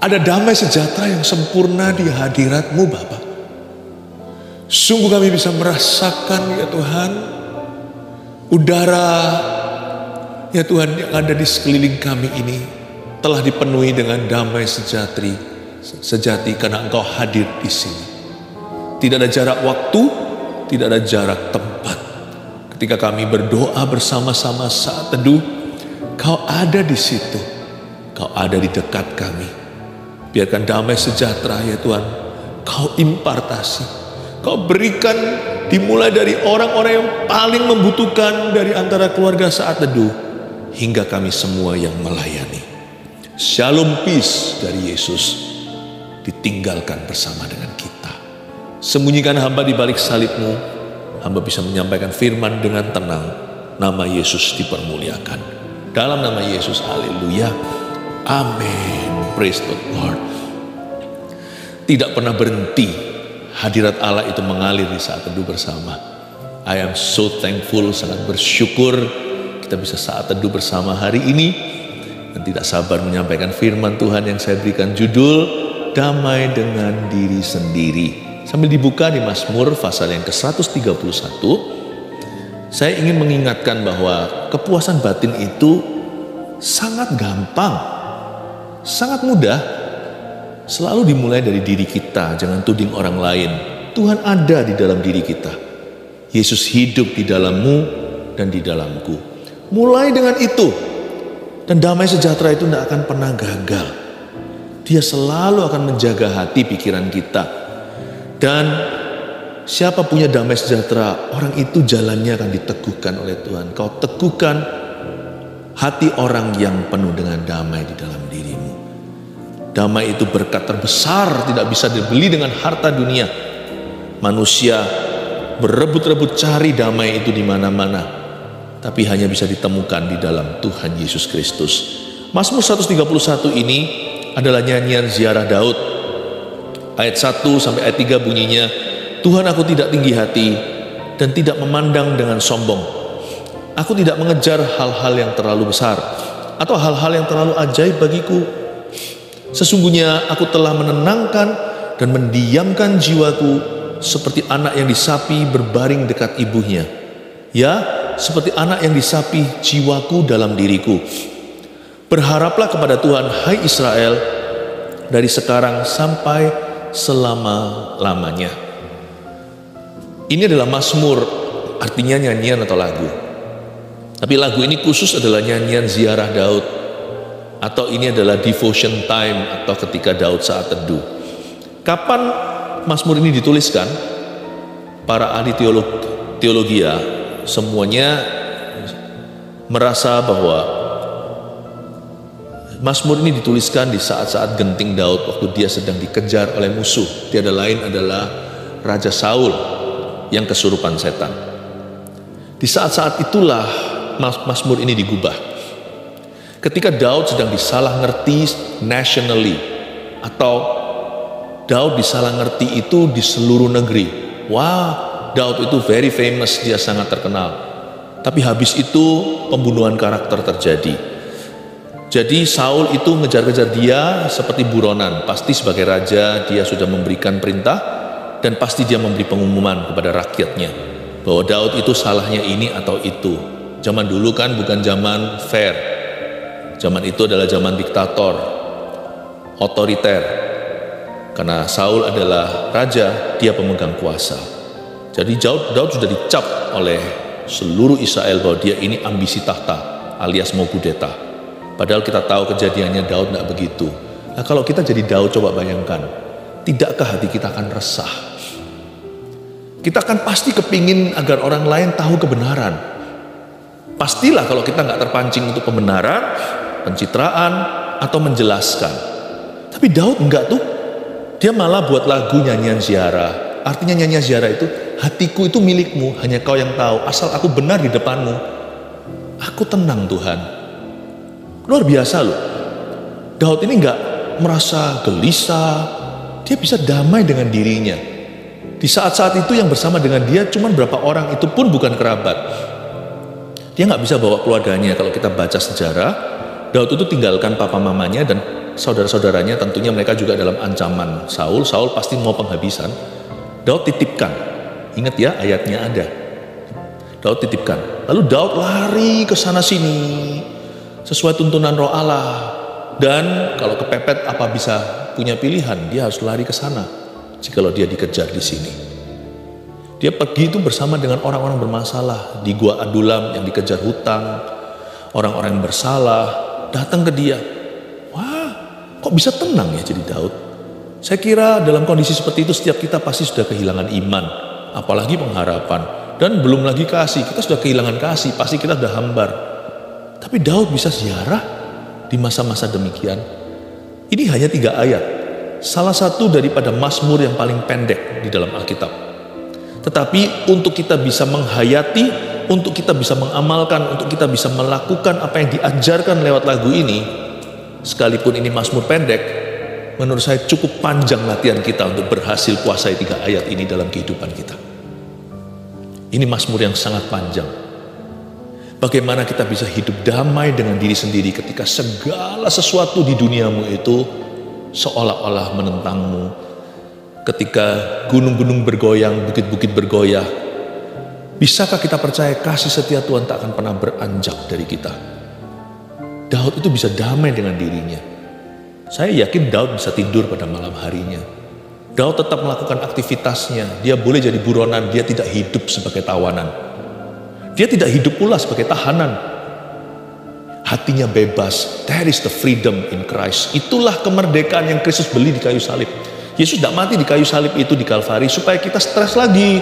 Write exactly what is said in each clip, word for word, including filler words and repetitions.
Ada damai sejahtera yang sempurna di hadirat-Mu Bapa. Sungguh kami bisa merasakan ya Tuhan, udara ya Tuhan yang ada di sekeliling kami ini telah dipenuhi dengan damai sejati, sejati karena Engkau hadir di sini. Tidak ada jarak waktu, tidak ada jarak tempat. Ketika kami berdoa bersama-sama saat teduh, Kau ada di situ, Kau ada di dekat kami. Biarkan damai sejahtera ya Tuhan, Kau impartasi, Kau berikan dimulai dari orang-orang yang paling membutuhkan dari antara keluarga saat teduh, hingga kami semua yang melayani. Shalom peace dari Yesus ditinggalkan bersama dengan kita. Sembunyikan hamba di balik salib-Mu, hamba bisa menyampaikan firman dengan tenang. Nama Yesus dipermuliakan. Dalam nama Yesus, haleluya, amin, praise the Lord. Tidak pernah berhenti hadirat Allah itu mengalir di saat teduh bersama. I am so thankful, sangat bersyukur kita bisa saat teduh bersama hari ini. Dan tidak sabar menyampaikan firman Tuhan yang saya berikan judul Damai dengan Diri Sendiri. Sambil dibuka di Mazmur pasal yang ke seratus tiga puluh satu, saya ingin mengingatkan bahwa kepuasan batin itu sangat gampang, sangat mudah, selalu dimulai dari diri kita. Jangan tuding orang lain. Tuhan ada di dalam diri kita. Yesus hidup di dalammu dan di dalamku. Mulai dengan itu, dan damai sejahtera itu tidak akan pernah gagal. Dia selalu akan menjaga hati pikiran kita. Dan siapa punya damai sejahtera, orang itu jalannya akan diteguhkan oleh Tuhan. Kau teguhkan hati orang yang penuh dengan damai di dalam dirimu. Damai itu berkat terbesar, tidak bisa dibeli dengan harta dunia. Manusia berebut-rebut cari damai itu di mana-mana, tapi hanya bisa ditemukan di dalam Tuhan Yesus Kristus. Mazmur seratus tiga puluh satu ini adalah nyanyian ziarah Daud. Ayat satu sampai ayat tiga bunyinya, Tuhan, aku tidak tinggi hati dan tidak memandang dengan sombong. Aku tidak mengejar hal-hal yang terlalu besar atau hal-hal yang terlalu ajaib bagiku. Sesungguhnya aku telah menenangkan dan mendiamkan jiwaku seperti anak yang disapi berbaring dekat ibunya. Ya, seperti anak yang disapi jiwaku dalam diriku. Berharaplah kepada Tuhan, hai Israel, dari sekarang sampai selama-lamanya. Ini adalah mazmur, artinya nyanyian atau lagu. Tapi lagu ini khusus adalah nyanyian ziarah Daud, atau ini adalah devotion time, atau ketika Daud saat teduh. Kapan mazmur ini dituliskan? Para ahli teolog, teologi ya, semuanya merasa bahwa mazmur ini dituliskan di saat-saat genting Daud, waktu dia sedang dikejar oleh musuh. Tiada lain adalah Raja Saul yang kesurupan setan. Di saat-saat itulah mazmur ini digubah. Ketika Daud sedang disalah ngerti nationally, atau Daud disalah ngerti itu di seluruh negeri. Wah, Daud itu very famous, dia sangat terkenal. Tapi habis itu pembunuhan karakter terjadi. Jadi Saul itu ngejar-ngejar dia seperti buronan. Pasti sebagai raja dia sudah memberikan perintah, dan pasti dia memberi pengumuman kepada rakyatnya bahwa Daud itu salahnya ini atau itu. Zaman dulu kan bukan zaman fair. Zaman itu adalah zaman diktator, otoriter. Karena Saul adalah raja, dia pemegang kuasa. Jadi Daud, Daud sudah dicap oleh seluruh Israel bahwa dia ini ambisi tahta alias mau kudeta. Padahal kita tahu kejadiannya Daud tidak begitu. Nah, kalau kita jadi Daud, coba bayangkan, tidakkah hati kita akan resah? Kita akan pasti kepingin agar orang lain tahu kebenaran. Pastilah kalau kita nggak terpancing untuk pembenaran, pencitraan, atau menjelaskan. Tapi Daud enggak tuh. Dia malah buat lagu nyanyian ziarah. Artinya nyanyian ziarah itu, hatiku itu milikmu, hanya kau yang tahu. Asal aku benar di depanmu, aku tenang Tuhan. Luar biasa loh. Daud ini nggak merasa gelisah, dia bisa damai dengan dirinya. Di saat-saat itu yang bersama dengan dia cuma berapa orang, itu pun bukan kerabat. Dia nggak bisa bawa keluarganya. Kalau kita baca sejarah, Daud itu tinggalkan papa mamanya dan saudara-saudaranya, tentunya mereka juga dalam ancaman Saul. Saul pasti mau penghabisan. Daud titipkan, ingat ya ayatnya ada. Daud titipkan. Lalu Daud lari ke sana sini sesuai tuntunan Roh Allah. Dan kalau kepepet apa bisa punya pilihan, dia harus lari ke sana jikalau dia dikejar di sini. Dia pergi itu bersama dengan orang-orang bermasalah di Gua Adulam yang dikejar hutang, orang-orang yang bersalah datang ke dia. Wah, kok bisa tenang ya jadi Daud? Saya kira dalam kondisi seperti itu setiap kita pasti sudah kehilangan iman, apalagi pengharapan, dan belum lagi kasih. Kita sudah kehilangan kasih, pasti kita sudah hambar. Tapi Daud bisa ziarah di masa-masa demikian. Ini hanya tiga ayat, salah satu daripada Mazmur yang paling pendek di dalam Alkitab. Tetapi untuk kita bisa menghayati, untuk kita bisa mengamalkan, untuk kita bisa melakukan apa yang diajarkan lewat lagu ini, sekalipun ini Mazmur pendek, menurut saya cukup panjang latihan kita untuk berhasil kuasai tiga ayat ini dalam kehidupan kita. Ini Mazmur yang sangat panjang. Bagaimana kita bisa hidup damai dengan diri sendiri ketika segala sesuatu di duniamu itu seolah-olah menentangmu. Ketika gunung-gunung bergoyang, bukit-bukit bergoyah, bisakah kita percaya kasih setia Tuhan tak akan pernah beranjak dari kita? Daud itu bisa damai dengan dirinya. Saya yakin Daud bisa tidur pada malam harinya. Daud tetap melakukan aktivitasnya. Dia boleh jadi buronan, dia tidak hidup sebagai tawanan. Dia tidak hidup pula sebagai tahanan. Hatinya bebas. There is the freedom in Christ. Itulah kemerdekaan yang Kristus beli di kayu salib. Yesus tidak mati di kayu salib itu di Kalvari supaya kita stres lagi.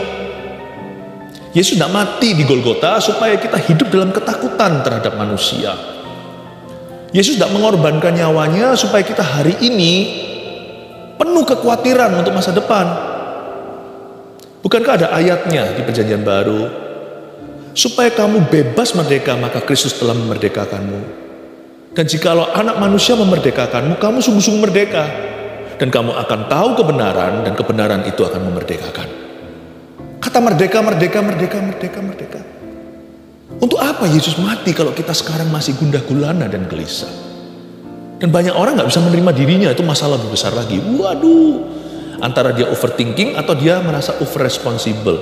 Yesus tidak mati di Golgota supaya kita hidup dalam ketakutan terhadap manusia. Yesus tidak mengorbankan nyawanya supaya kita hari ini penuh kekhawatiran untuk masa depan. Bukankah ada ayatnya di Perjanjian Baru? Supaya kamu bebas merdeka, maka Kristus telah memerdekakanmu. Dan jikalau anak manusia memerdekakanmu, kamu sungguh-sungguh merdeka. Dan kamu akan tahu kebenaran, dan kebenaran itu akan memerdekakan. Kata merdeka, merdeka, merdeka, merdeka, merdeka. Untuk apa Yesus mati kalau kita sekarang masih gundah gulana dan gelisah? Dan banyak orang gak bisa menerima dirinya, itu masalah lebih besar lagi. Waduh, antara dia overthinking atau dia merasa over responsible.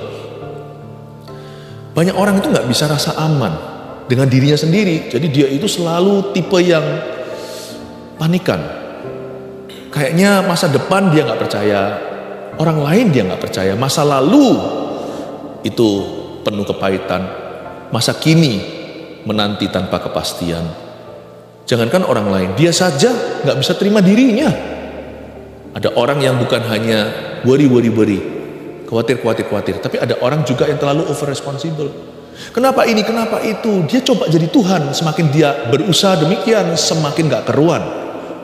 Banyak orang itu gak bisa rasa aman dengan dirinya sendiri. Jadi dia itu selalu tipe yang panikan. Kayaknya masa depan dia gak percaya, orang lain dia gak percaya, masa lalu itu penuh kepahitan, masa kini menanti tanpa kepastian. Jangankan orang lain, dia saja gak bisa terima dirinya. Ada orang yang bukan hanya worry, worry, worry, khawatir, khawatir, khawatir, tapi ada orang juga yang terlalu over responsible. Kenapa ini, kenapa itu? Dia coba jadi Tuhan, semakin dia berusaha demikian, semakin gak keruan.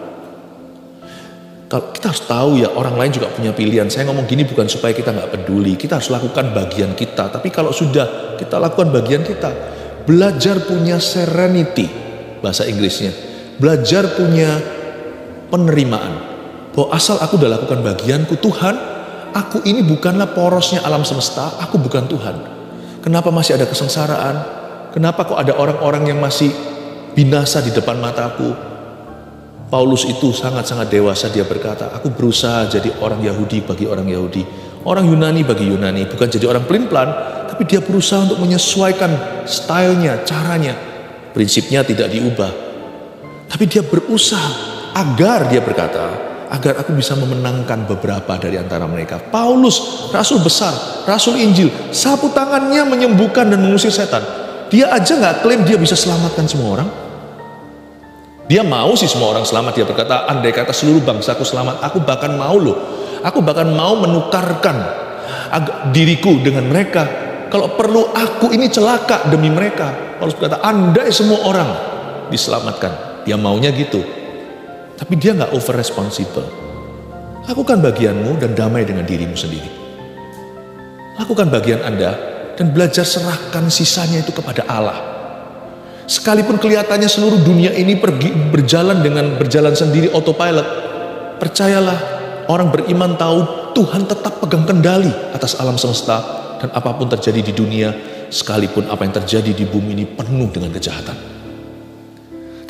Kita harus tahu ya, orang lain juga punya pilihan. Saya ngomong gini bukan supaya kita nggak peduli. Kita harus lakukan bagian kita. Tapi kalau sudah kita lakukan bagian kita, belajar punya serenity, bahasa Inggrisnya. Belajar punya penerimaan. Bahwa asal aku udah lakukan bagianku, Tuhan, aku ini bukanlah porosnya alam semesta, aku bukan Tuhan. Kenapa masih ada kesengsaraan? Kenapa kok ada orang-orang yang masih binasa di depan mataku? Paulus itu sangat-sangat dewasa, dia berkata, aku berusaha jadi orang Yahudi bagi orang Yahudi, orang Yunani bagi Yunani, bukan jadi orang pelin-pelan, tapi dia berusaha untuk menyesuaikan stylenya, caranya, prinsipnya tidak diubah. Tapi dia berusaha agar, dia berkata, agar aku bisa memenangkan beberapa dari antara mereka. Paulus, rasul besar, rasul Injil, sapu tangannya menyembuhkan dan mengusir setan. Dia aja gak klaim dia bisa selamatkan semua orang. Dia mau sih semua orang selamat. Dia berkata, andai kata seluruh bangsaku selamat, aku bahkan mau loh, aku bahkan mau menukarkan diriku dengan mereka. Kalau perlu aku ini celaka demi mereka. Paulus berkata, andai semua orang diselamatkan. Dia maunya gitu. Tapi dia gak over responsible. Lakukan bagianmu dan damai dengan dirimu sendiri. Lakukan bagian Anda dan belajar serahkan sisanya itu kepada Allah. Sekalipun kelihatannya seluruh dunia ini pergi berjalan dengan berjalan sendiri autopilot, percayalah, orang beriman tahu Tuhan tetap pegang kendali atas alam semesta, dan apapun terjadi di dunia, sekalipun apa yang terjadi di bumi ini penuh dengan kejahatan. Tapi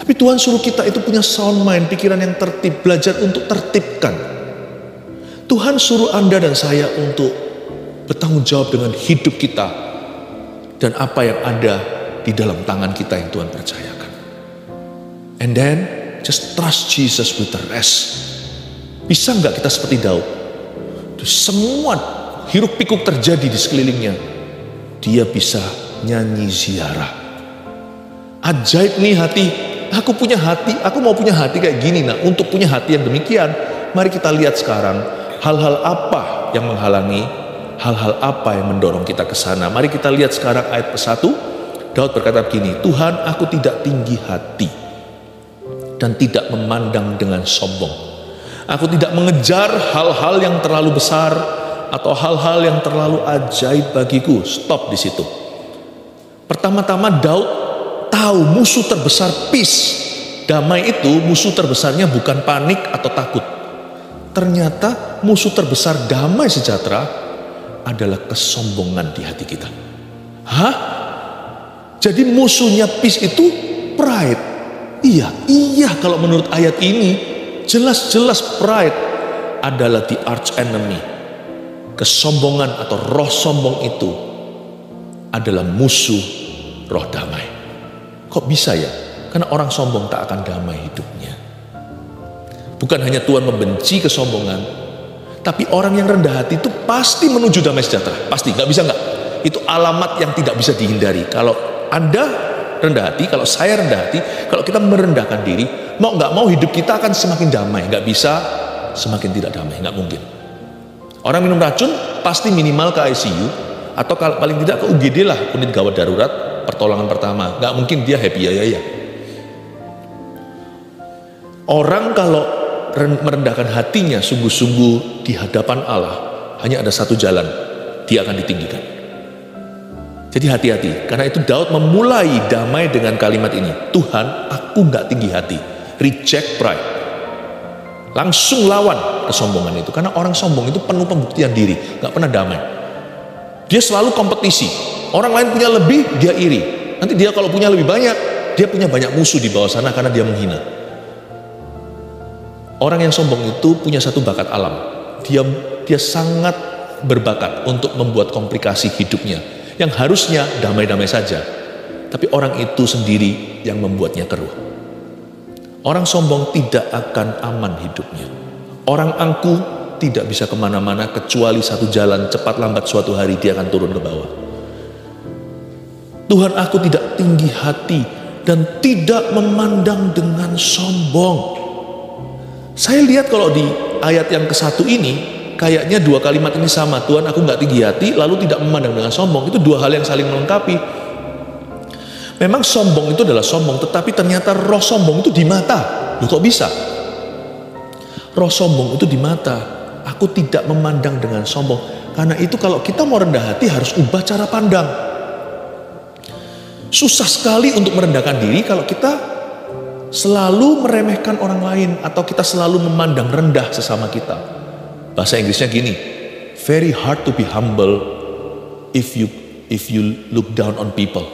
Tapi Tuhan suruh kita itu punya sound mind, pikiran yang tertib, belajar untuk tertibkan. Tuhan suruh Anda dan saya untuk bertanggung jawab dengan hidup kita dan apa yang ada di dalam tangan kita yang Tuhan percayakan. And then just trust Jesus with the rest. Bisa nggak kita seperti Daud? Semua hiruk pikuk terjadi di sekelilingnya, dia bisa nyanyi ziarah. Ajaib nih hati. Aku punya hati, aku mau punya hati kayak gini. Nah, untuk punya hati yang demikian, mari kita lihat sekarang hal-hal apa yang menghalangi, hal-hal apa yang mendorong kita ke sana. Mari kita lihat sekarang ayat ke satu. Daud berkata begini, Tuhan, aku tidak tinggi hati dan tidak memandang dengan sombong. Aku tidak mengejar hal-hal yang terlalu besar atau hal-hal yang terlalu ajaib bagiku. Stop di situ. Pertama-tama Daud tahu musuh terbesar peace, damai itu musuh terbesarnya bukan panik atau takut. Ternyata musuh terbesar damai sejahtera adalah kesombongan di hati kita. Hah? Jadi musuhnya peace itu pride. Iya, iya kalau menurut ayat ini jelas-jelas pride adalah the arch enemy. Kesombongan atau roh sombong itu adalah musuh roh damai. Kok bisa ya? Karena orang sombong tak akan damai hidupnya. Bukan hanya Tuhan membenci kesombongan, tapi orang yang rendah hati itu pasti menuju damai sejahtera. Pasti, gak bisa gak? Itu alamat yang tidak bisa dihindari. Kalau Anda rendah hati, kalau saya rendah hati, kalau kita merendahkan diri, mau gak mau hidup kita akan semakin damai. Gak bisa semakin tidak damai, gak mungkin. Orang minum racun pasti minimal ke I C U, atau kalau paling tidak ke U G D lah, unit gawat darurat, pertolongan pertama. Gak mungkin dia happy ya ya ya. Orang kalau merendahkan hatinya sungguh-sungguh di hadapan Allah, hanya ada satu jalan, dia akan ditinggikan. Jadi hati-hati, karena itu Daud memulai damai dengan kalimat ini, Tuhan, aku gak tinggi hati, reject pride. Langsung lawan kesombongan itu, karena orang sombong itu penuh pembuktian diri, gak pernah damai. Dia selalu kompetisi, orang lain punya lebih, dia iri. Nanti dia kalau punya lebih banyak, dia punya banyak musuh di bawah sana karena dia menghina. Orang yang sombong itu punya satu bakat alam. Dia dia sangat berbakat untuk membuat komplikasi hidupnya. Yang harusnya damai-damai saja. Tapi orang itu sendiri yang membuatnya keruh. Orang sombong tidak akan aman hidupnya. Orang angkuh tidak bisa kemana-mana kecuali satu jalan, cepat lambat suatu hari dia akan turun ke bawah. Tuhan, aku tidak tinggi hati dan tidak memandang dengan sombong. Saya lihat kalau di ayat yang ke satu ini, kayaknya dua kalimat ini sama. Tuhan, aku nggak tinggi hati, lalu tidak memandang dengan sombong. Itu dua hal yang saling melengkapi. Memang sombong itu adalah sombong, tetapi ternyata roh sombong itu di mata. Loh, kok bisa? Roh sombong itu di mata. Aku tidak memandang dengan sombong. Karena itu kalau kita mau rendah hati harus ubah cara pandang. Susah sekali untuk merendahkan diri kalau kita selalu meremehkan orang lain atau kita selalu memandang rendah sesama kita. Bahasa Inggrisnya gini, very hard to be humble if you if you look down on people.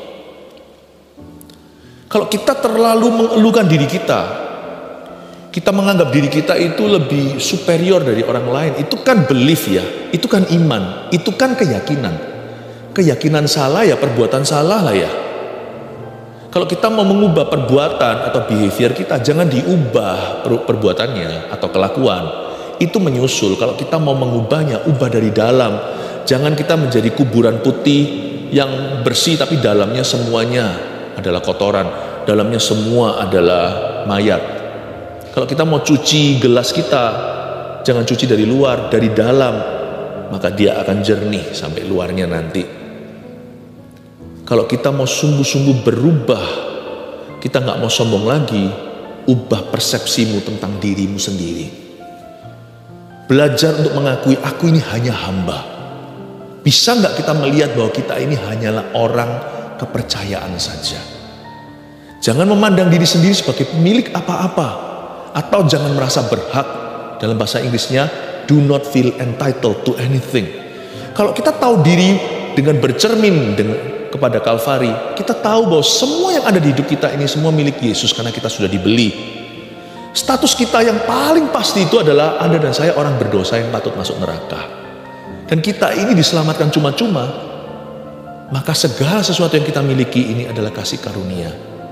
Kalau kita terlalu mengeluhkan diri kita, kita menganggap diri kita itu lebih superior dari orang lain, itu kan belief ya, itu kan iman, itu kan keyakinan. Keyakinan salah ya perbuatan salah lah ya. Kalau kita mau mengubah perbuatan atau behavior kita, jangan diubah perbuatannya atau kelakuan. Itu menyusul. Kalau kita mau mengubahnya, ubah dari dalam. Jangan kita menjadi kuburan putih yang bersih tapi dalamnya semuanya adalah kotoran. Dalamnya semua adalah mayat. Kalau kita mau cuci gelas kita, jangan cuci dari luar, dari dalam. Maka dia akan jernih sampai luarnya nanti. Kalau kita mau sungguh-sungguh berubah, kita nggak mau sombong lagi, ubah persepsimu tentang dirimu sendiri. Belajar untuk mengakui, aku ini hanya hamba. Bisa nggak kita melihat bahwa kita ini hanyalah orang kepercayaan saja. Jangan memandang diri sendiri sebagai pemilik apa-apa. Atau jangan merasa berhak. Dalam bahasa Inggrisnya, do not feel entitled to anything. Kalau kita tahu diri dengan bercermin dengan kepada Kalvari, kita tahu bahwa semua yang ada di hidup kita ini semua milik Yesus karena kita sudah dibeli. Status kita yang paling pasti itu adalah Anda dan saya orang berdosa yang patut masuk neraka. Dan kita ini diselamatkan cuma-cuma, maka segala sesuatu yang kita miliki ini adalah kasih karunia.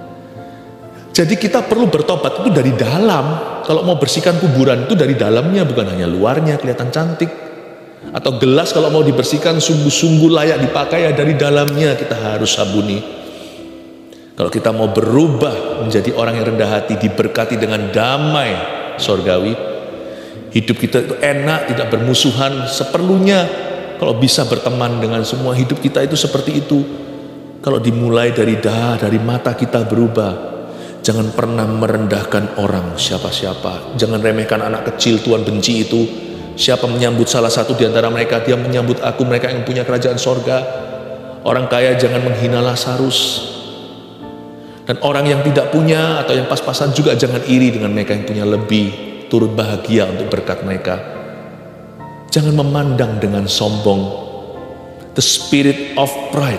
Jadi kita perlu bertobat itu dari dalam. Kalau mau bersihkan kuburan itu dari dalamnya, bukan hanya luarnya kelihatan cantik. Atau gelas kalau mau dibersihkan sungguh-sungguh layak dipakai, ya dari dalamnya kita harus sabuni. Kalau kita mau berubah menjadi orang yang rendah hati, diberkati dengan damai sorgawi, hidup kita itu enak, tidak bermusuhan seperlunya. Kalau bisa berteman dengan semua, hidup kita itu seperti itu. Kalau dimulai dari dah, dari mata kita berubah. Jangan pernah merendahkan orang siapa-siapa. Jangan remehkan anak kecil, Tuhan benci itu. Siapa menyambut salah satu di antara mereka, dia menyambut aku, mereka yang punya kerajaan sorga. Orang kaya jangan menghina Lazarus. Dan orang yang tidak punya atau yang pas-pasan juga jangan iri dengan mereka yang punya lebih. Turut bahagia untuk berkat mereka. Jangan memandang dengan sombong. The spirit of pride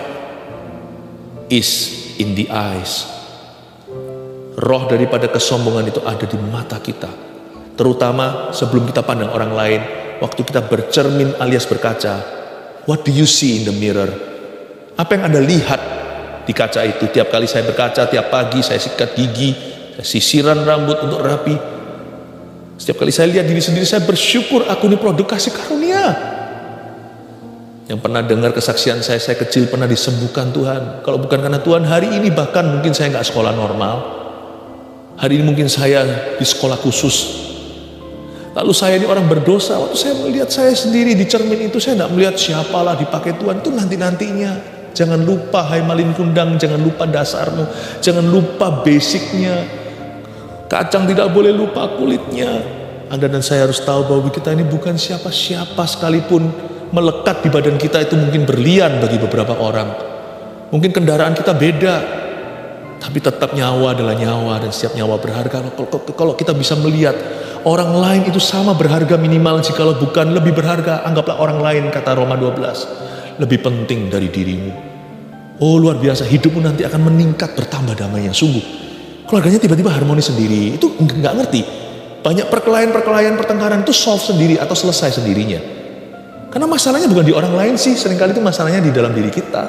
is in the eyes. Roh daripada kesombongan itu ada di mata kita. Terutama sebelum kita pandang orang lain. Waktu kita bercermin alias berkaca. What do you see in the mirror? Apa yang Anda lihat di kaca itu? Tiap kali saya berkaca, tiap pagi saya sikat gigi, saya sisiran rambut untuk rapi. Setiap kali saya lihat diri sendiri, saya bersyukur aku ini produk kasih karunia. Yang pernah dengar kesaksian saya, saya kecil pernah disembuhkan Tuhan. Kalau bukan karena Tuhan, hari ini bahkan mungkin saya nggak sekolah normal. Hari ini mungkin saya di sekolah khusus. Lalu saya ini orang berdosa. Waktu saya melihat saya sendiri di cermin itu, saya tidak melihat siapalah dipakai Tuhan. Itu nanti-nantinya. Jangan lupa, hai malin kundang, jangan lupa dasarmu. Jangan lupa basicnya. Kacang tidak boleh lupa kulitnya. Anda dan saya harus tahu bahwa kita ini bukan siapa-siapa sekalipun. Melekat di badan kita itu mungkin berlian bagi beberapa orang. Mungkin kendaraan kita beda. Tapi tetap nyawa adalah nyawa dan setiap nyawa berharga. Kalau kita bisa melihat orang lain itu sama berharga minimal, jikalau bukan lebih berharga, anggaplah orang lain, kata Roma dua belas. Lebih penting dari dirimu. Oh luar biasa, hidupmu nanti akan meningkat, bertambah damainya. Sungguh, keluarganya tiba-tiba harmonis sendiri. Itu nggak ngerti. Banyak perkelahian-perkelahian, pertengkaran itu solve sendiri atau selesai sendirinya. Karena masalahnya bukan di orang lain sih, seringkali itu masalahnya di dalam diri kita.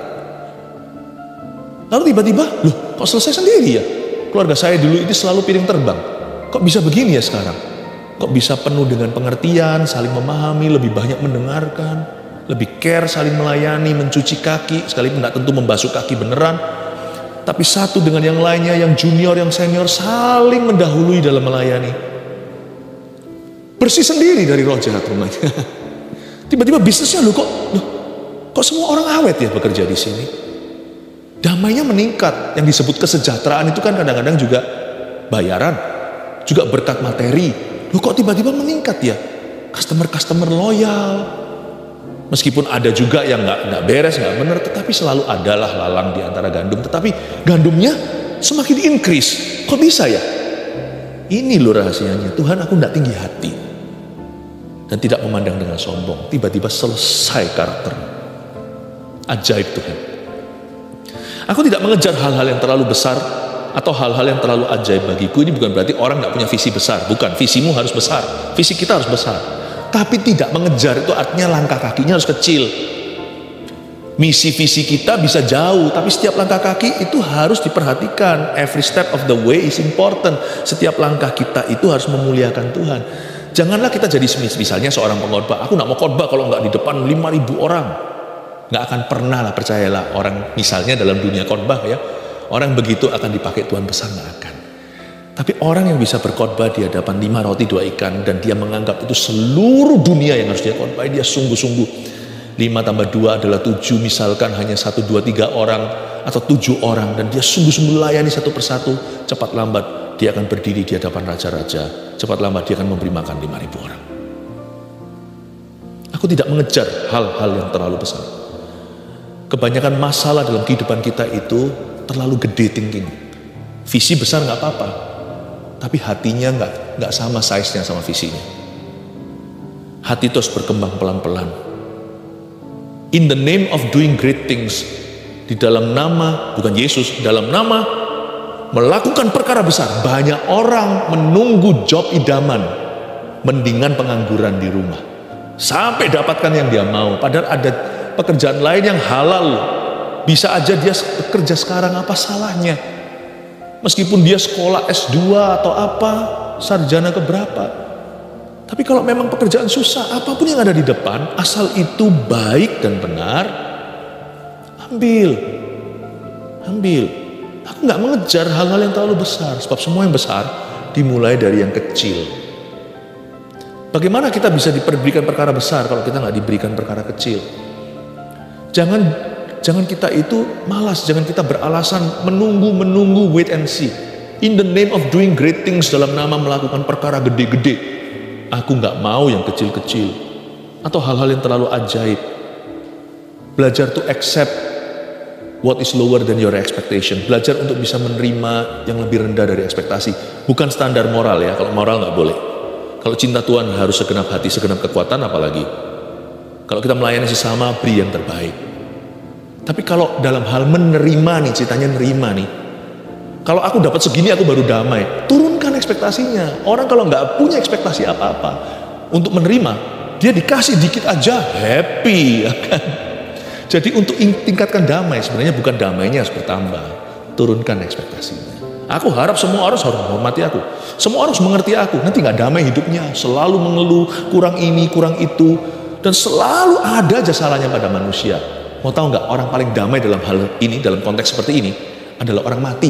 Lalu tiba-tiba, loh kok selesai sendiri ya? Keluarga saya dulu itu selalu piring terbang. Kok bisa begini ya sekarang? Kok bisa penuh dengan pengertian, saling memahami, lebih banyak mendengarkan, lebih care, saling melayani, mencuci kaki, sekalipun tidak tentu membasuh kaki beneran. Tapi satu dengan yang lainnya, yang junior, yang senior, saling mendahului dalam melayani. Bersih sendiri dari roh jahat rumahnya. Tiba-tiba bisnisnya loh kok, loh, kok semua orang awet ya bekerja di sini. Damainya meningkat. Yang disebut kesejahteraan itu kan kadang-kadang juga bayaran, juga berkat materi. Loh kok tiba-tiba meningkat ya? Customer-customer loyal. Meskipun ada juga yang nggak nggak beres, nggak benar, tetapi selalu adalah lalang di antara gandum. Tetapi gandumnya semakin increase. Kok bisa ya? Ini loh rahasianya. Tuhan, aku nggak tinggi hati dan tidak memandang dengan sombong. Tiba-tiba selesai karakter. Ajaib Tuhan. Aku tidak mengejar hal-hal yang terlalu besar atau hal-hal yang terlalu ajaib bagiku. Ini bukan berarti orang nggak punya visi besar. Bukan, visimu harus besar, visi kita harus besar. Tapi tidak mengejar itu artinya langkah kakinya harus kecil. Misi visi kita bisa jauh, tapi setiap langkah kaki itu harus diperhatikan. Every step of the way is important. Setiap langkah kita itu harus memuliakan Tuhan. Janganlah kita jadi misalnya seorang pengkhotbah. Aku nggak mau khotbah kalau nggak di depan lima ribu orang. Nggak akan pernah lah, percayalah. Orang misalnya dalam dunia khotbah ya, orang begitu akan dipakai Tuhan besar, nggak akan. Tapi orang yang bisa berkhotbah di hadapan lima roti dua ikan dan dia menganggap itu seluruh dunia yang harus dia khotbah, dia sungguh-sungguh. Lima tambah dua adalah tujuh, misalkan hanya satu, dua, tiga orang atau tujuh orang, dan dia sungguh-sungguh layani satu persatu. Cepat lambat dia akan berdiri di hadapan raja-raja. Cepat lambat dia akan memberi makan lima ribu orang. Aku tidak mengejar hal-hal yang terlalu besar. Kebanyakan masalah dalam kehidupan kita itu terlalu gede thinking. Visi besar nggak apa-apa, tapi hatinya nggak nggak sama size-nya sama visinya. Hati terus berkembang pelan-pelan. In the name of doing great things, Di dalam nama, bukan Yesus, dalam nama melakukan perkara besar. Banyak orang menunggu job idaman, mendingan pengangguran di rumah. Sampai dapatkan yang dia mau. Padahal ada pekerjaan lain yang halal. Bisa aja dia bekerja sekarang, apa salahnya? Meskipun dia sekolah S dua atau apa, sarjana keberapa. Tapi kalau memang pekerjaan susah, apapun yang ada di depan, asal itu baik dan benar, ambil. Ambil. Aku gak mengejar hal-hal yang terlalu besar, sebab semua yang besar dimulai dari yang kecil. Bagaimana kita bisa diberikan perkara besar kalau kita gak diberikan perkara kecil? Jangan Jangan kita itu malas, jangan kita beralasan menunggu-menunggu, wait and see. In the name of doing great things, dalam nama melakukan perkara gede-gede. Aku gak mau yang kecil-kecil. Atau hal-hal yang terlalu ajaib. Belajar to accept what is lower than your expectation. Belajar untuk bisa menerima yang lebih rendah dari ekspektasi. Bukan standar moral ya, kalau moral gak boleh. Kalau cinta Tuhan harus segenap hati, segenap kekuatan, apalagi. Kalau kita melayani sesama, beri yang terbaik. Tapi kalau dalam hal menerima nih, ceritanya nerima nih. Kalau aku dapat segini aku baru damai. Turunkan ekspektasinya. Orang kalau nggak punya ekspektasi apa-apa untuk menerima, dia dikasih dikit aja happy. Jadi untuk tingkatkan damai, sebenarnya bukan damainya harus bertambah. Turunkan ekspektasinya. Aku harap semua orang harus menghormati aku. Semua orang harus mengerti aku. Nanti nggak damai hidupnya. Selalu mengeluh, kurang ini, kurang itu. Dan selalu ada aja salahnya pada manusia. Mau tahu nggak, orang paling damai dalam hal ini, dalam konteks seperti ini, adalah orang mati.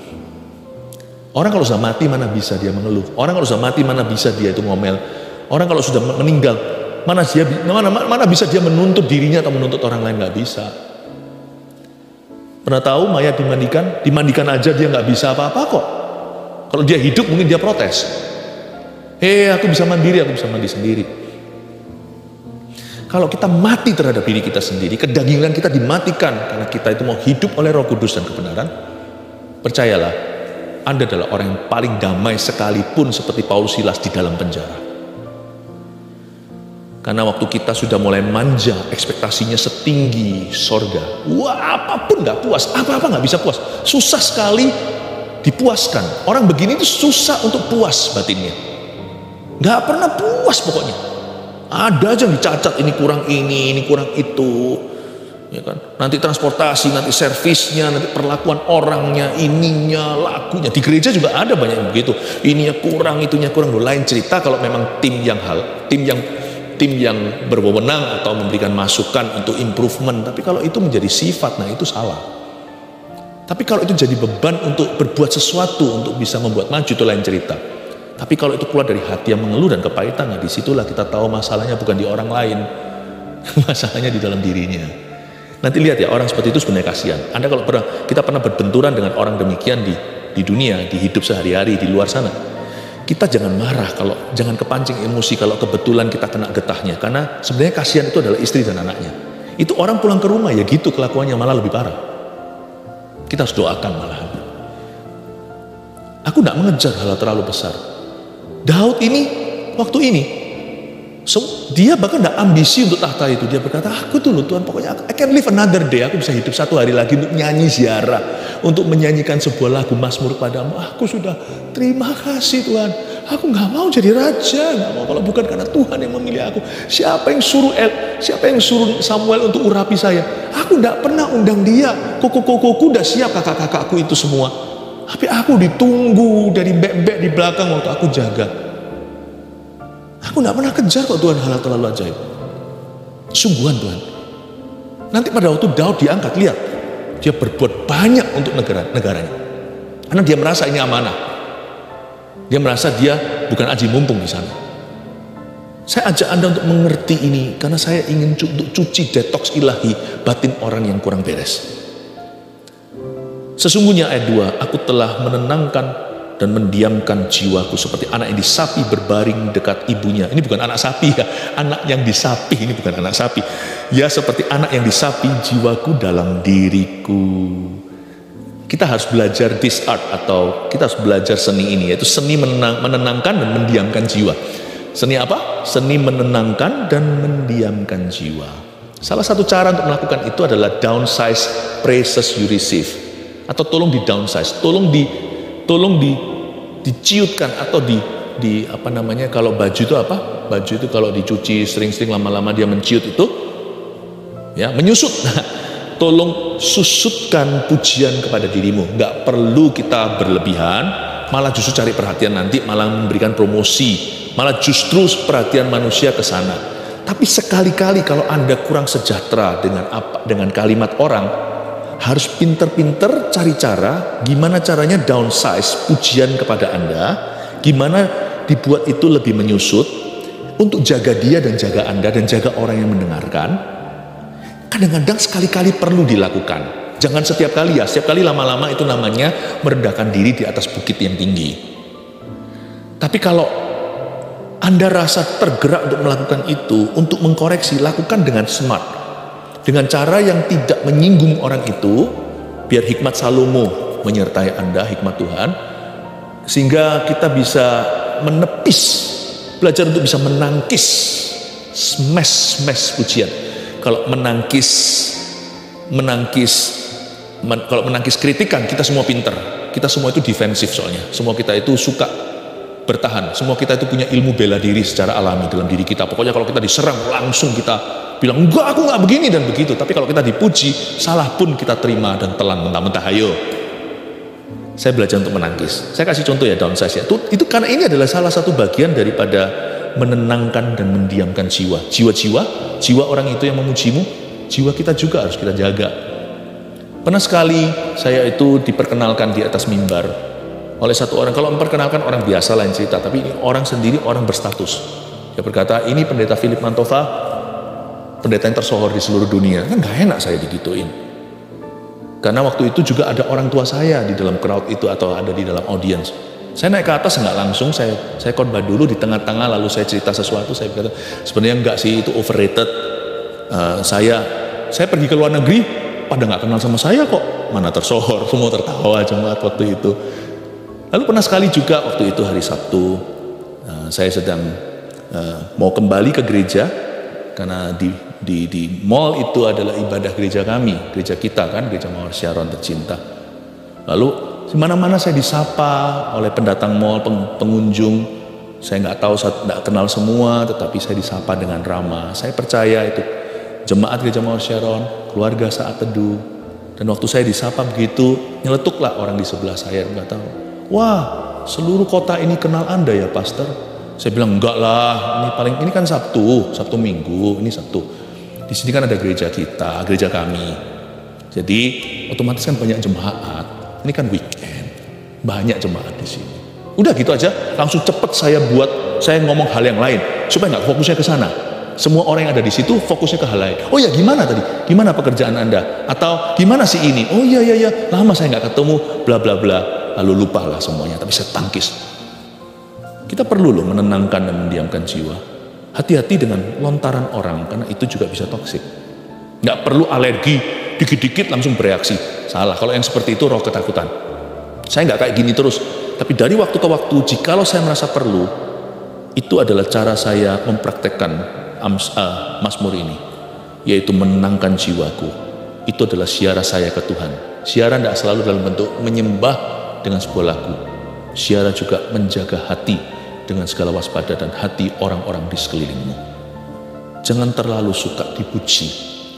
Orang kalau sudah mati mana bisa dia mengeluh. Orang kalau sudah mati mana bisa dia itu ngomel. Orang kalau sudah meninggal mana dia mana, mana bisa dia menuntut dirinya atau menuntut orang lain, nggak bisa. Pernah tahu mayat dimandikan, dimandikan aja dia nggak bisa apa-apa kok. Kalau dia hidup mungkin dia protes. Hei, aku bisa mandiri, aku bisa mandi sendiri. Kalau kita mati terhadap diri kita sendiri, kedagingan kita dimatikan karena kita itu mau hidup oleh Roh Kudus dan kebenaran, percayalah, Anda adalah orang yang paling damai sekalipun seperti Paulus Silas di dalam penjara. Karena waktu kita sudah mulai manja, ekspektasinya setinggi sorga, wah apapun gak puas, apa-apa gak bisa puas, susah sekali dipuaskan. Orang begini itu susah untuk puas batinnya, gak pernah puas pokoknya. Ada aja yang dicacat, ini kurang ini, ini kurang itu, ya kan? Nanti transportasi, nanti servisnya, nanti perlakuan orangnya, ininya, lagunya. Di gereja juga ada banyak yang begitu. Ininya kurang, itunya kurang. Loh, lain cerita kalau memang tim yang hal, tim yang tim yang berwenang atau memberikan masukan untuk improvement. Tapi kalau itu menjadi sifat, nah itu salah. Tapi kalau itu jadi beban untuk berbuat sesuatu untuk bisa membuat maju, itu lain cerita. Tapi kalau itu keluar dari hati yang mengeluh dan kepahitan, nah disitulah kita tahu masalahnya bukan di orang lain, masalahnya di dalam dirinya. Nanti lihat ya, orang seperti itu sebenarnya kasihan. Anda kalau pernah, kita pernah berbenturan dengan orang demikian di di dunia, di hidup sehari-hari, di luar sana. Kita jangan marah, kalau jangan kepancing emosi kalau kebetulan kita kena getahnya, karena sebenarnya kasihan itu adalah istri dan anaknya. Itu orang pulang ke rumah ya gitu kelakuannya, malah lebih parah. Kita harus doakan malahan. Aku tidak mengejar hal terlalu besar. Daud ini, waktu ini, so, dia bahkan tidak ambisi untuk tahta itu. Dia berkata, aku tuh loh Tuhan, pokoknya I can live another day. Aku bisa hidup satu hari lagi untuk nyanyi ziarah, untuk menyanyikan sebuah lagu Mazmur padamu. Aku sudah terima kasih Tuhan. Aku nggak mau jadi raja, nggak mau kalau bukan karena Tuhan yang memilih aku. Siapa yang suruh El, siapa yang suruh Samuel untuk urapi saya? Aku tidak pernah undang dia. Koko-kokoku udah siap, kakak-kakakku itu semua. Tapi aku ditunggu dari bek-bek di belakang waktu aku jaga. Aku gak pernah kejar kok Tuhan hal terlalu ajaib. Sungguhan Tuhan. Nanti pada waktu Daud diangkat, lihat. Dia berbuat banyak untuk negara negaranya. Karena dia merasa ini amanah. Dia merasa dia bukan aji mumpung di sana. Saya ajak Anda untuk mengerti ini. Karena saya ingin untuk cuci detoks ilahi batin orang yang kurang beres. Sesungguhnya ayat dua, aku telah menenangkan dan mendiamkan jiwaku seperti anak yang disapi berbaring dekat ibunya. Ini bukan anak sapi ya, anak yang disapi, ini bukan anak sapi. Ya seperti anak yang disapi jiwaku dalam diriku. Kita harus belajar this art atau kita harus belajar seni ini, yaitu seni menenang, menenangkan dan mendiamkan jiwa. Seni apa? Seni menenangkan dan mendiamkan jiwa. Salah satu cara untuk melakukan itu adalah downsize praises you receive, atau tolong di downsize, tolong di tolong di diciutkan atau di di apa namanya, kalau baju itu apa? Baju itu kalau dicuci sering-sering lama-lama dia menciut itu, ya menyusut. Nah, tolong susutkan pujian kepada dirimu. Nggak perlu kita berlebihan, malah justru cari perhatian nanti, malah memberikan promosi, malah justru perhatian manusia ke sana. Tapi sekali-kali kalau Anda kurang sejahtera dengan apa, dengan kalimat orang, harus pinter-pinter cari cara gimana caranya downsize pujian kepada Anda, gimana dibuat itu lebih menyusut untuk jaga dia dan jaga Anda dan jaga orang yang mendengarkan. Kadang-kadang sekali-kali perlu dilakukan. Jangan setiap kali ya, setiap kali lama-lama itu namanya merendahkan diri di atas bukit yang tinggi. Tapi kalau Anda rasa tergerak untuk melakukan itu, untuk mengkoreksi, lakukan dengan smart. Dengan cara yang tidak menyinggung orang itu, biar hikmat Salomo menyertai Anda, hikmat Tuhan, sehingga kita bisa menepis, belajar untuk bisa menangkis, smash-smash pujian. Kalau menangkis, menangkis, men, kalau menangkis kritikan, kita semua pinter. Kita semua itu defensif soalnya. Semua kita itu suka bertahan. Semua kita itu punya ilmu bela diri secara alami dalam diri kita. Pokoknya kalau kita diserang langsung kita bilang, enggak, aku enggak begini dan begitu. Tapi kalau kita dipuji, salah pun kita terima dan telan mentah-mentah. Ayo. Saya belajar untuk menangkis. Saya kasih contoh ya, downsize ya. Itu, itu karena ini adalah salah satu bagian daripada menenangkan dan mendiamkan jiwa. Jiwa-jiwa, jiwa orang itu yang memujimu, jiwa kita juga harus kita jaga. Pernah sekali saya itu diperkenalkan di atas mimbar oleh satu orang. Kalau memperkenalkan orang biasa lain cerita, tapi ini orang sendiri, orang berstatus. Dia berkata, ini pendeta Philip Mantova, pendeta yang tersohor di seluruh dunia. Kan gak enak saya digituin. Karena waktu itu juga ada orang tua saya di dalam crowd itu atau ada di dalam audience. Saya naik ke atas nggak langsung, saya saya khotbah dulu di tengah-tengah, lalu saya cerita sesuatu. Saya berkata, sebenarnya enggak sih, itu overrated. Uh, saya saya pergi ke luar negeri, pada nggak kenal sama saya kok. Mana tersohor, semua tertawa jemaat waktu itu. Lalu pernah sekali juga waktu itu hari Sabtu, uh, saya sedang uh, mau kembali ke gereja karena di di di mall itu adalah ibadah gereja kami, gereja kita kan, gereja Mawar Sharon tercinta. Lalu di mana-mana saya disapa oleh pendatang mall, peng, pengunjung. Saya nggak tahu, saya nggak kenal semua, tetapi saya disapa dengan ramah. Saya percaya itu jemaat gereja Mawar Sharon, keluarga saat teduh. Dan waktu saya disapa begitu, nyeletuklah orang di sebelah saya, nggak tahu. Wah, seluruh kota ini kenal Anda ya, Pastor? Saya bilang, enggak lah, ini paling ini kan Sabtu, Sabtu Minggu, ini Sabtu. Di sini kan ada gereja kita, gereja kami. Jadi otomatis kan banyak jemaat. Ini kan weekend, banyak jemaat di sini. Udah gitu aja, langsung cepet saya buat, saya ngomong hal yang lain supaya nggak fokusnya ke sana. Semua orang yang ada di situ fokusnya ke hal lain. Oh ya, gimana tadi? Gimana pekerjaan Anda? Atau gimana sih ini? Oh iya iya iya, lama saya nggak ketemu, bla bla bla. Lalu lupalah semuanya, tapi saya tangkis. Kita perlu loh menenangkan dan mendiamkan jiwa. Hati-hati dengan lontaran orang, karena itu juga bisa toksik. Nggak perlu alergi, dikit-dikit langsung bereaksi. Salah, kalau yang seperti itu roh ketakutan. Saya nggak kayak gini terus, tapi dari waktu ke waktu, jikalau saya merasa perlu, itu adalah cara saya mempraktekkan ams, uh, Mazmur ini, yaitu menenangkan jiwaku. Itu adalah siara saya ke Tuhan. Siara tidak selalu dalam bentuk menyembah dengan sebuah lagu. Siara juga menjaga hati dengan segala waspada dan hati orang-orang di sekelilingmu. Jangan terlalu suka dipuji.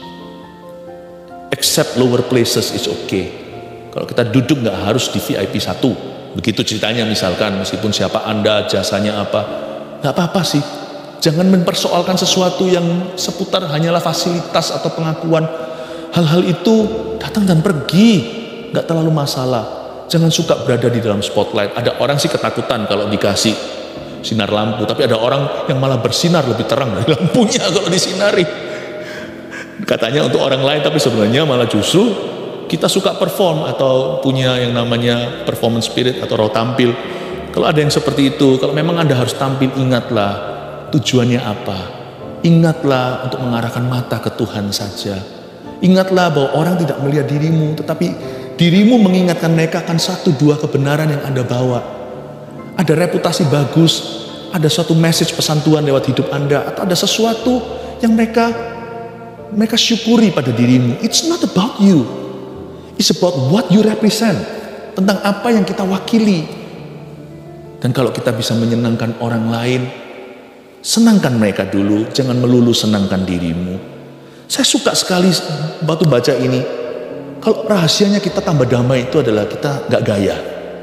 Accept lower places is okay. Kalau kita duduk nggak harus di V I P satu. Begitu ceritanya misalkan, meskipun siapa Anda, jasanya apa, nggak apa-apa sih. Jangan mempersoalkan sesuatu yang seputar hanyalah fasilitas atau pengakuan. Hal-hal itu datang dan pergi, nggak terlalu masalah. Jangan suka berada di dalam spotlight. Ada orang sih ketakutan kalau dikasih sinar lampu, tapi ada orang yang malah bersinar lebih terang dari lampunya kalau disinari. Katanya untuk orang lain, tapi sebenarnya malah justru kita suka perform atau punya yang namanya performance spirit atau roh tampil. Kalau ada yang seperti itu, kalau memang Anda harus tampil, ingatlah tujuannya apa. Ingatlah untuk mengarahkan mata ke Tuhan saja. Ingatlah bahwa orang tidak melihat dirimu, tetapi dirimu mengingatkan mereka akan satu dua kebenaran yang Anda bawa. Ada reputasi bagus, ada suatu message pesan Tuhan lewat hidup Anda, atau ada sesuatu yang mereka Mereka syukuri pada dirimu. It's not about you. It's about what you represent. Tentang apa yang kita wakili. Dan kalau kita bisa menyenangkan orang lain, senangkan mereka dulu, jangan melulu senangkan dirimu. Saya suka sekali waktu baca ini. Kalau rahasianya kita tambah damai itu adalah kita gak gaya.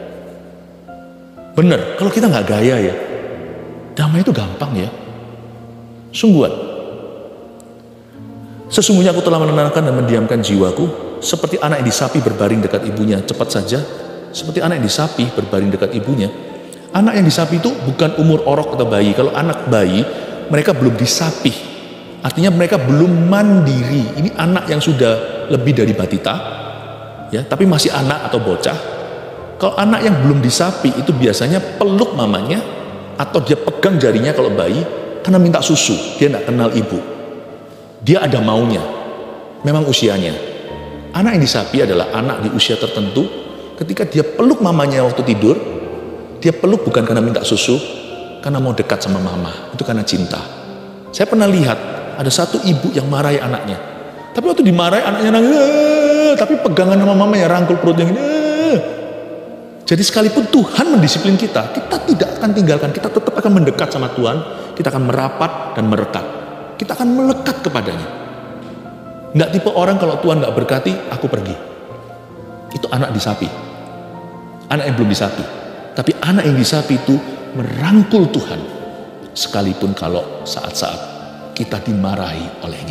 Bener, kalau kita gak gaya ya, damai itu gampang ya. Sungguhan. Sesungguhnya aku telah menenangkan dan mendiamkan jiwaku, seperti anak yang disapi berbaring dekat ibunya. Cepat saja, seperti anak yang disapi berbaring dekat ibunya. Anak yang disapi itu bukan umur orok atau bayi. Kalau anak bayi, mereka belum disapi. Artinya mereka belum mandiri. Ini anak yang sudah lebih dari batita, ya, tapi masih anak atau bocah. Kalau anak yang belum disapi itu biasanya peluk mamanya, atau dia pegang jarinya kalau bayi, karena minta susu. Dia tidak kenal ibu. Dia ada maunya, memang usianya. Anak yang disapi adalah anak di usia tertentu. Ketika dia peluk mamanya waktu tidur, dia peluk bukan karena minta susu, karena mau dekat sama mama. Itu karena cinta. Saya pernah lihat ada satu ibu yang marahi anaknya, tapi waktu dimarahi anaknya nangis, tapi pegangan sama mamanya rangkul perutnya gini. Jadi sekalipun Tuhan mendisiplin kita, kita tidak akan tinggalkan, kita tetap akan mendekat sama Tuhan. Kita akan merapat dan merekat. Kita akan melekat kepadanya. Nggak tipe orang kalau Tuhan nggak berkati, aku pergi. Itu anak disapi. Anak yang belum disapi. Tapi anak yang disapi itu merangkul Tuhan. Sekalipun kalau saat-saat kita dimarahi olehnya.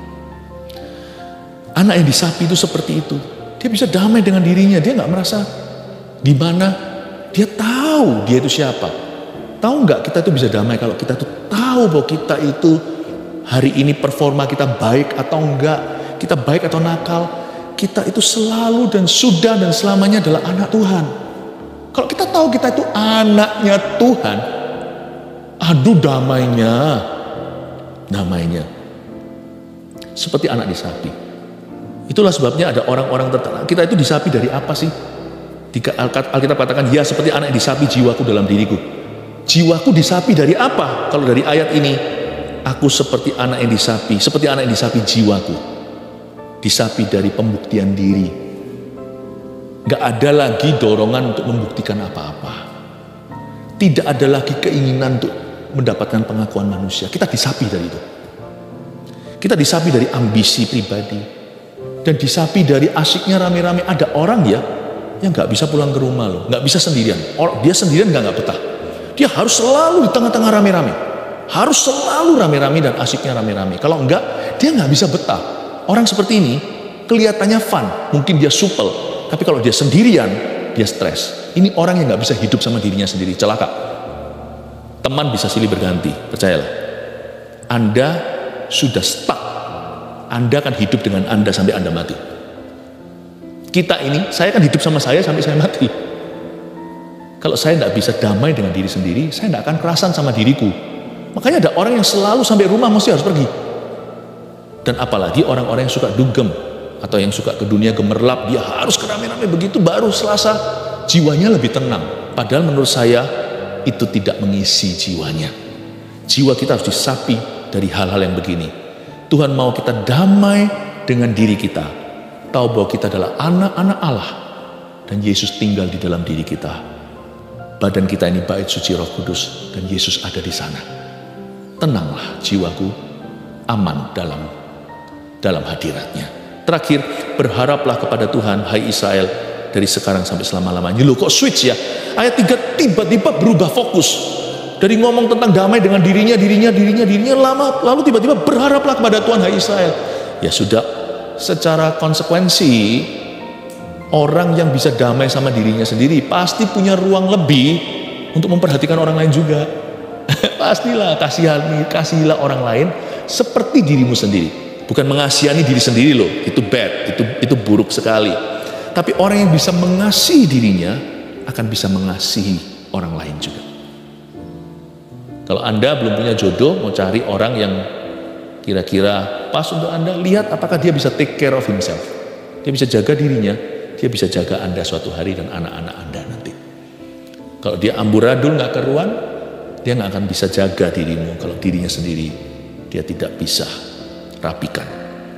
Anak yang disapi itu seperti itu. Dia bisa damai dengan dirinya. Dia nggak merasa di mana. Dia tahu dia itu siapa. Tahu nggak kita itu bisa damai kalau kita itu tahu bahwa kita itu hari ini performa kita baik atau enggak, kita baik atau nakal, kita itu selalu dan sudah dan selamanya adalah anak Tuhan. Kalau kita tahu kita itu anaknya Tuhan, aduh damainya, damainya. Seperti anak disapi. Itulah sebabnya ada orang-orang tertentu, kita itu disapi dari apa sih? Alkitab katakan, ya seperti anak yang disapi jiwaku dalam diriku. Jiwaku disapi dari apa? Kalau dari ayat ini, aku seperti anak yang disapi, seperti anak yang disapi jiwaku. Disapi dari pembuktian diri. Gak ada lagi dorongan untuk membuktikan apa-apa. Tidak ada lagi keinginan untuk mendapatkan pengakuan manusia. Kita disapi dari itu. Kita disapi dari ambisi pribadi. Dan disapi dari asyiknya rame-rame. Ada orang ya, yang gak bisa pulang ke rumah loh. Gak bisa sendirian. Dia sendirian gak, gak betah. Dia harus selalu di tengah-tengah rame-rame. Harus selalu rame-rame dan asyiknya rame-rame. Kalau enggak, dia nggak bisa betah. Orang seperti ini kelihatannya fun, mungkin dia supel, tapi kalau dia sendirian, dia stres. Ini orang yang nggak bisa hidup sama dirinya sendiri, celaka. Teman bisa silih berganti, percayalah. Anda sudah stuck. Anda akan hidup dengan Anda sampai Anda mati. Kita ini, saya akan hidup sama saya sampai saya mati. Kalau saya nggak bisa damai dengan diri sendiri, saya nggak akan kerasan sama diriku. Makanya ada orang yang selalu sampai rumah mesti harus pergi. Dan apalagi orang-orang yang suka dugem atau yang suka ke dunia gemerlap, dia harus ke rame-rame begitu baru selasa jiwanya lebih tenang. Padahal menurut saya itu tidak mengisi jiwanya. Jiwa kita harus disapi dari hal-hal yang begini. Tuhan mau kita damai dengan diri kita. Tahu bahwa kita adalah anak-anak Allah dan Yesus tinggal di dalam diri kita. Badan kita ini bait suci Roh Kudus dan Yesus ada di sana. Tenanglah jiwaku, aman dalam dalam hadiratnya. Terakhir, berharaplah kepada Tuhan, hai Israel, dari sekarang sampai selama-lamanya. Loh kok switch ya? Ayat tiga tiba-tiba berubah fokus. Dari ngomong tentang damai dengan dirinya, dirinya, dirinya, dirinya, lama, lalu tiba-tiba berharaplah kepada Tuhan, hai Israel. Ya sudah, secara konsekuensi, orang yang bisa damai sama dirinya sendiri pasti punya ruang lebih untuk memperhatikan orang lain juga. Pastilah, kasihani, kasihilah orang lain seperti dirimu sendiri. Bukan mengasihani diri sendiri loh, itu bad, itu itu buruk sekali. Tapi orang yang bisa mengasihi dirinya akan bisa mengasihi orang lain juga. Kalau Anda belum punya jodoh, mau cari orang yang kira-kira pas untuk Anda, lihat apakah dia bisa take care of himself. Dia bisa jaga dirinya, dia bisa jaga Anda suatu hari dan anak-anak Anda nanti. Kalau dia amburadul nggak keruan, dia nggak akan bisa jaga dirimu kalau dirinya sendiri dia tidak bisa rapikan.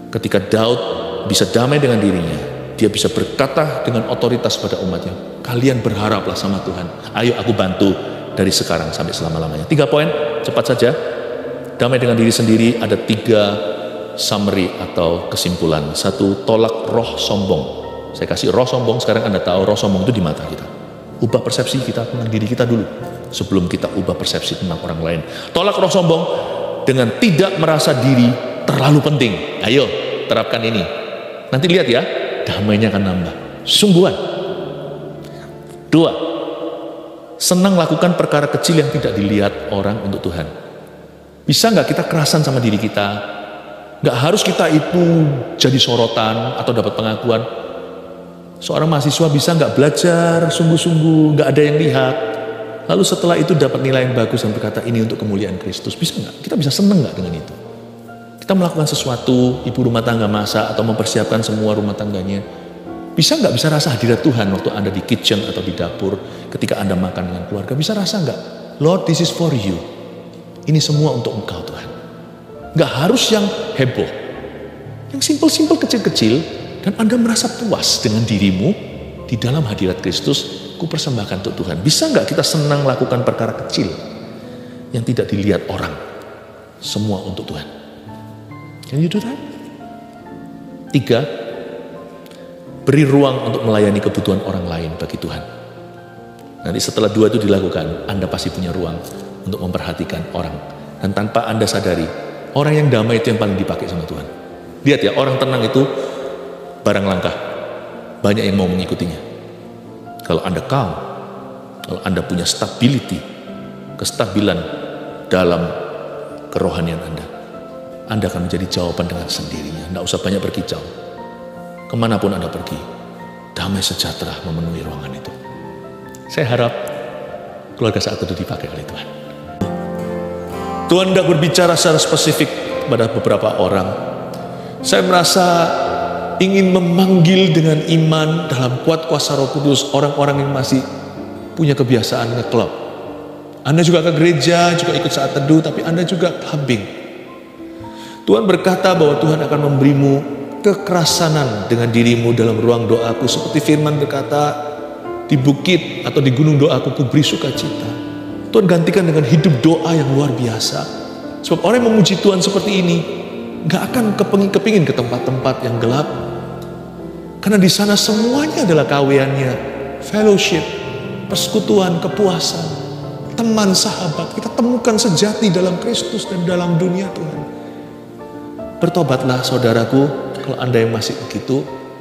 Ketika Daud bisa damai dengan dirinya, dia bisa berkata dengan otoritas pada umatnya, kalian berharaplah sama Tuhan, ayo aku bantu dari sekarang sampai selama-lamanya. Tiga poin, cepat saja. Damai dengan diri sendiri, ada tiga summary atau kesimpulan. Satu, tolak roh sombong. Saya kasih roh sombong, sekarang Anda tahu roh sombong itu di mata kita. Ubah persepsi kita tentang diri kita dulu, sebelum kita ubah persepsi tentang orang lain. Tolak roh sombong dengan tidak merasa diri terlalu penting. Ayo, terapkan ini. Nanti lihat ya, damainya akan nambah. Sungguhan. Dua, senang lakukan perkara kecil yang tidak dilihat orang untuk Tuhan. Bisa nggak kita kerasan sama diri kita? Nggak harus kita itu jadi sorotan atau dapat pengakuan. Seorang mahasiswa bisa nggak belajar sungguh-sungguh, nggak ada yang lihat, lalu setelah itu dapat nilai yang bagus dan berkata ini untuk kemuliaan Kristus. Bisa nggak? Kita bisa seneng nggak dengan itu? Kita melakukan sesuatu, ibu rumah tangga masak atau mempersiapkan semua rumah tangganya. Bisa nggak bisa rasa hadirat Tuhan waktu Anda di kitchen atau di dapur, ketika Anda makan dengan keluarga? Bisa rasa nggak? Lord, this is for you. Ini semua untuk Engkau Tuhan. Nggak harus yang heboh. Yang simpel-simpel kecil-kecil, dan Anda merasa puas dengan dirimu di dalam hadirat Kristus, ku persembahkan untuk Tuhan. Bisa nggak kita senang lakukan perkara kecil yang tidak dilihat orang, semua untuk Tuhan? Can you do that? Tiga, beri ruang untuk melayani kebutuhan orang lain bagi Tuhan. Nanti setelah dua itu dilakukan, Anda pasti punya ruang untuk memperhatikan orang. Dan tanpa Anda sadari, orang yang damai itu yang paling dipakai sama Tuhan. Lihat ya, orang tenang itu barang langka. Banyak yang mau mengikutinya. Kalau Anda calm, kalau Anda punya stability, kestabilan dalam kerohanian Anda, Anda akan menjadi jawaban dengan sendirinya. Tidak usah banyak berkicau. Kemanapun Anda pergi, damai sejahtera memenuhi ruangan itu. Saya harap keluarga saat itu dipakai oleh Tuhan. Tuhan tidak berbicara secara spesifik pada beberapa orang. Saya merasa ingin memanggil dengan iman dalam kuat kuasa Roh Kudus orang-orang yang masih punya kebiasaan nge-club. Anda juga ke gereja, juga ikut saat teduh, tapi Anda juga clubbing. Tuhan berkata bahwa Tuhan akan memberimu kekerasanan dengan dirimu dalam ruang doaku. Seperti firman berkata, di bukit atau di gunung doaku ku beri sukacita. Tuhan gantikan dengan hidup doa yang luar biasa. Sebab orang yang memuji Tuhan seperti ini gak akan kepingin-kepingin ke tempat-tempat yang gelap. Karena di sana semuanya adalah kawiannya, fellowship, persekutuan, kepuasan, teman, sahabat. Kita temukan sejati dalam Kristus dan dalam dunia Tuhan. Bertobatlah saudaraku, kalau Anda yang masih begitu.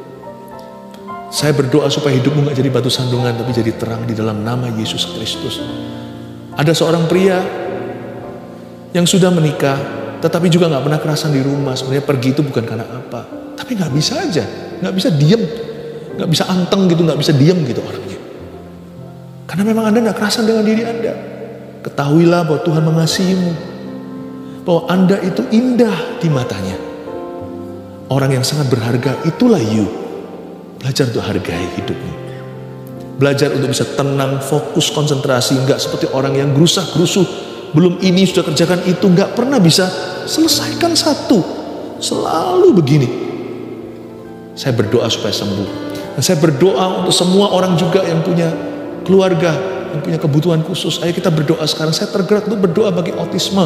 Saya berdoa supaya hidupmu gak jadi batu sandungan, tapi jadi terang di dalam nama Yesus Kristus. Ada seorang pria yang sudah menikah, tetapi juga gak pernah kerasan di rumah. Sebenarnya pergi itu bukan karena apa, tapi gak bisa aja, gak bisa diem, gak bisa anteng gitu, gak bisa diem gitu orangnya. Karena memang Anda gak kerasan dengan diri Anda. Ketahuilah bahwa Tuhan mengasihimu, bahwa Anda itu indah di matanya. Orang yang sangat berharga, itulah you. Belajar untuk hargai hidupmu. Belajar untuk bisa tenang, fokus, konsentrasi. Enggak seperti orang yang gerusah-gerusuh. Belum ini, sudah kerjakan itu. Enggak pernah bisa selesaikan satu. Selalu begini. Saya berdoa supaya sembuh. Dan saya berdoa untuk semua orang juga yang punya keluarga, yang punya kebutuhan khusus. Ayo kita berdoa sekarang. Saya tergerak untuk berdoa bagi autisme.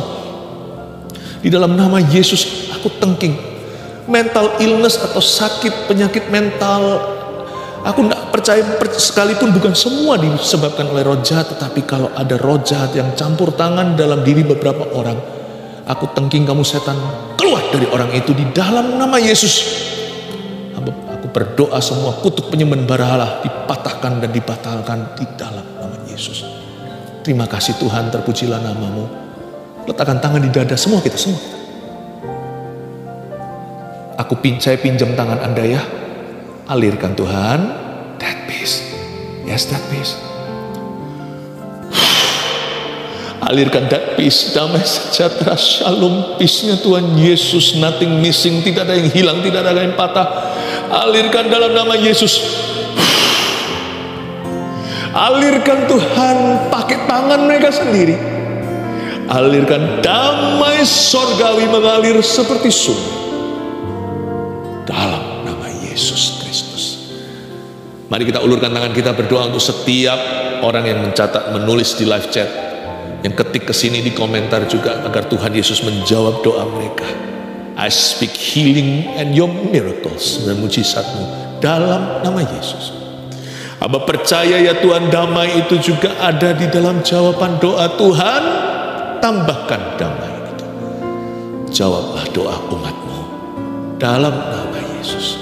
Di dalam nama Yesus, aku tengking mental illness atau sakit, penyakit mental. Aku tidak percaya sekalipun bukan semua disebabkan oleh roh jahat, tetapi kalau ada roh jahat yang campur tangan dalam diri beberapa orang, aku tengking kamu setan, keluar dari orang itu di dalam nama Yesus. Aku berdoa semua kutuk penyembahan berhala dipatahkan dan dibatalkan di dalam nama Yesus. Terima kasih Tuhan, terpujilah namamu. Letakkan tangan di dada semua kita, semua kita. Aku pin, saya pinjam tangan Anda ya. Alirkan Tuhan, that peace. Yes, that peace. Alirkan that peace, damai sejahtera, shalom, peace-nya Tuhan Yesus, nothing missing, tidak ada yang hilang, tidak ada yang patah. Alirkan dalam nama Yesus. Alirkan Tuhan, pakai tangan mereka sendiri. Alirkan damai sorgawi mengalir seperti sumber. dalam nama Yesus Kristus. Mari kita ulurkan tangan kita berdoa untuk setiap orang yang mencatat, menulis di live chat, yang ketik ke sini di komentar juga, agar Tuhan Yesus menjawab doa mereka. I speak healing and your miracles, dan mujizatmu dalam nama Yesus. Aba percaya ya Tuhan, damai itu juga ada di dalam jawaban doa. Tuhan, tambahkan damai itu. Jawablah doa umat-Mu dalam nama Yesus.